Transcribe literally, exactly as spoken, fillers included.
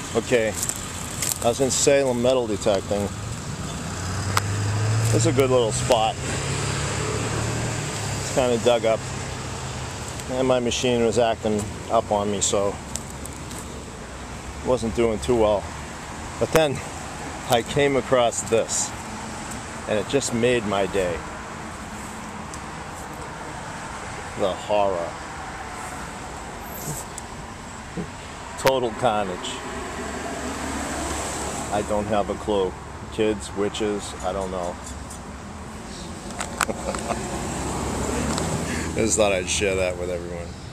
Okay, I was in Salem metal detecting. It's a good little spot. It's kind of dug up, and my machine was acting up on me, so wasn't doing too well. But then I came across this, and it just made my day. The horror. Total carnage. I don't have a clue. Kids, witches, I don't know. I just thought I'd share that with everyone.